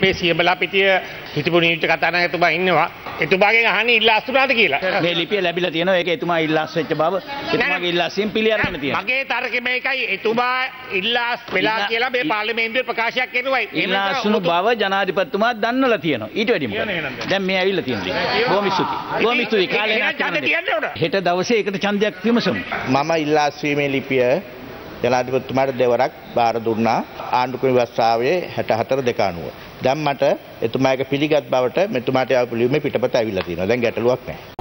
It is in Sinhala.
අපේ සියඹලා පිටිය හිටපු නීති කතානායකතුමා ඉන්නවා. එතුමාගෙන් අහන්නේ ඉල්ලාස් දුනාද කියලා. මේ ලිපිය ලැබිලා තියෙනවා. ඒක එතුමා ඉල්ලාස් වෙච්ච බව එතුමාගේ ඉල්ලාසයෙන් පිළි අරගෙන තියෙනවා. මගේ තර්කය මේකයි. එතුමා ඉල්ලාස් වෙලා කියලා මේ පාර්ලිමේන්තුවේ ප්‍රකාශයක් කරනවා. ඉල්ලාස්ුණු බව ජනාධිපතිතුමා දන්නලා තියෙනවා. ඊට වැඩි මොකද? දැන් මේ ඇවිල්ලා තියෙනවා. බොහොම ස්තුතියි. බොහොම ස්තුතියි. කාලේ නැත්නම් හෙට දවසේ ඒකට ඡන්දයක් විමසමු. මම ඉල්ලාස් වීමේ ලිපිය ජනාධිපතිතුමාට දෙවරක් බාර දුන්නා ආණ්ඩුක්‍රම ව්‍යවස්ථාවේ 64/290. දැන් මට එතුමාගේ පිළිගත් බවට මෙතුමාට යාපු ලියුමේ පිටපත ඇවිල්ලා තියෙනවා. දැන් ගැටලුවක් නැහැ.